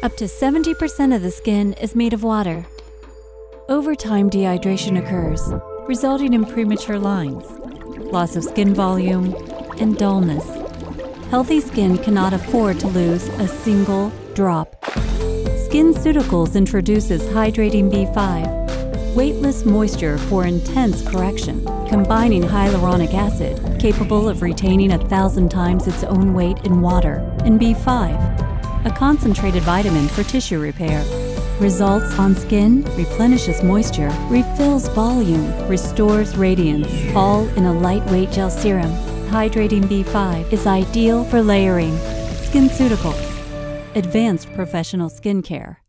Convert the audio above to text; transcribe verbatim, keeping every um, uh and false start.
Up to seventy percent of the skin is made of water. Over time, dehydration occurs, resulting in premature lines, loss of skin volume, and dullness. Healthy skin cannot afford to lose a single drop. SkinCeuticals introduces Hydrating B five, weightless moisture for intense correction, combining hyaluronic acid, capable of retaining a thousand times its own weight in water, and B five, a concentrated vitamin for tissue repair. Results on skin, replenishes moisture, refills volume, restores radiance, all in a lightweight gel serum. Hydrating B five is ideal for layering. SkinCeuticals, advanced professional skincare.